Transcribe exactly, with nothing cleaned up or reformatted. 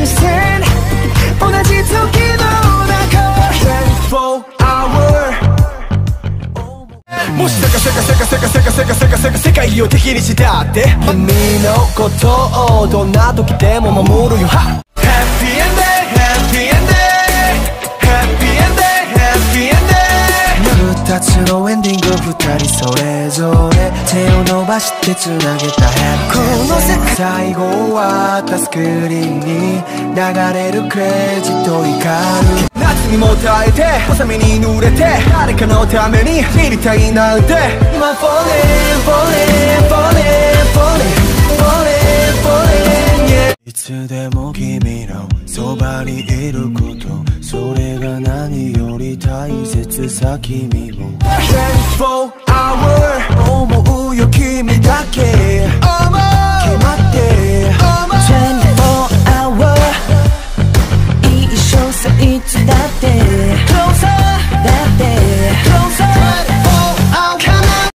線同じ時の中 twenty-four hour もし世界世界世界世界世界世界世界世界世界を敵にしたって君のことをどんな時でも守るよ Happy Ending Happy Ending Happy Ending Happy Ending 二つのエンディング二人それぞれ手を伸ばしてつなげた Happy Ending この世界最後はたスクリーンに流れるクレジット光る夏にも耐えて小雨に濡れて誰かのために知りたいなんて今 Falling Falling Falling Falling Falling Falling yeah いつでも君のそばにいることそれが何より大切さ君も twenty-four hour 思うよ君だけ決まって